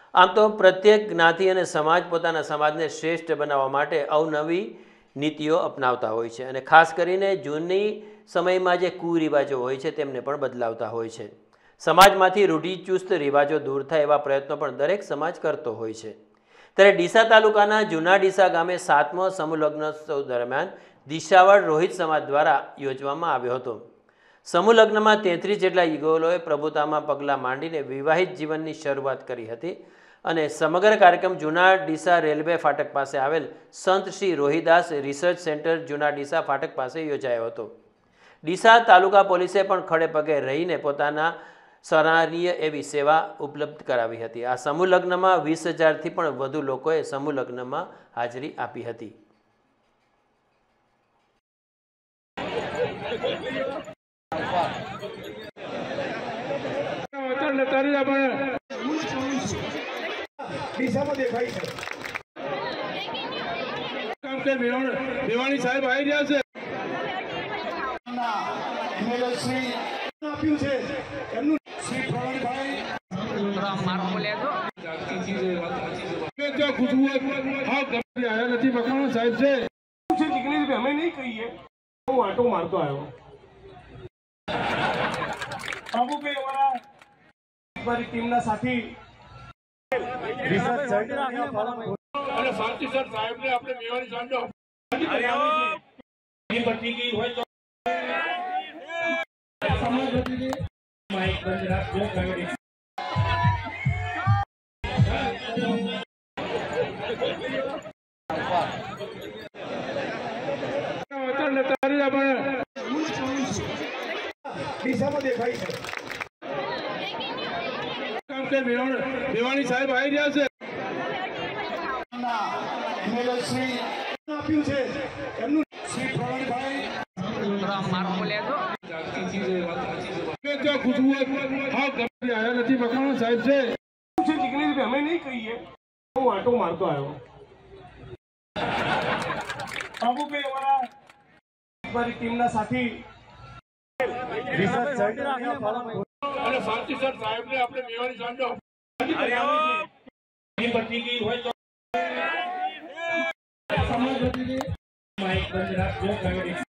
આમ તો પ્રત્યેક જ્ઞાતિ અને સમાજ પોતાના સમાજને શ્રેષ્ઠ બનાવવા માટે અવનવી નીતિઓ અપનાવતા હોય છે અને ખાસ કરીને જૂની સમયમાં જે કુરિવાજો હોય છે તેમને પણ બદલાવતા હોય છે। સમાજમાંથી રૂઢિચુસ્ત રિવાજો દૂર થાય એવા પ્રયત્નો પણ દરેક સમાજ કરતો હોય છે। ત્યારે ડીસા તાલુકાના જૂના ડીસા ગામે 7મો સમૂહ લગ્નોત્સવ દરમિયાન દિશાવળ રોહિત સમાજ દ્વારા યોજવામાં આવ્યો હતો। સમૂહ લગ્નમાં 33 જેટલા યુગલોએ પ્રભુતામાં પગલાં માંડીને વિવાહિત જીવનની શરૂઆત કરી હતી અને સમગ્ર કાર્યક્રમ જૂના ડીસા રેલવે ફાટક પાસે આવેલ સંત શ્રી રોહિદાસ રિસર્ચ સેન્ટર જૂના ડીસા ફાટક પાસે યોજાયો હતો। ડીસા તાલુકા પોલીસે પણ ખડે પગે રહીને પોતાના સરાહનીય એવી સેવા ઉપલબ્ધ કરાવી હતી। આ સમૂહ લગ્નમાં 20,000થી પણ વધુ લોકોએ સમૂહ લગ્નમાં હાજરી આપી હતી। દેવાણી સાહેબ આવી રહ્યા છે। આપ્યું છે એમનું શ્રી પ્રવીણભાઈ ખુશબુ હા ગમે આવ્યા નથી મકવાણા સાહેબ છે જીગની અમે નહીં કહીએ હું આટો મારતો આવ્યો બાબુભાઈ અમારા મારી ટીમના સાથી અને શાંતિ સર સાહેબને આપણે મેવાની સાંજો બચી ગઈ હોય તો માઇક બંધ રાખજો દેવાણી સાહેબ આવી રહ્યા છે આપ્યું છે એમનું શ્રી પ્રવીણભાઈ ખુશબુ હા ગમે આવ્યા નથી મકવાણા સાહેબ છે જીગની અમે નહીં કહીએ હું આટો મારતો આવ્યો બાબુભાઈ અમારા મારી ટીમના સાથી અને શાંતિ સર સાહેબને આપણે મેવાની સાંજો બચી ગઈ હોય તો માઇક બંધ રાખજો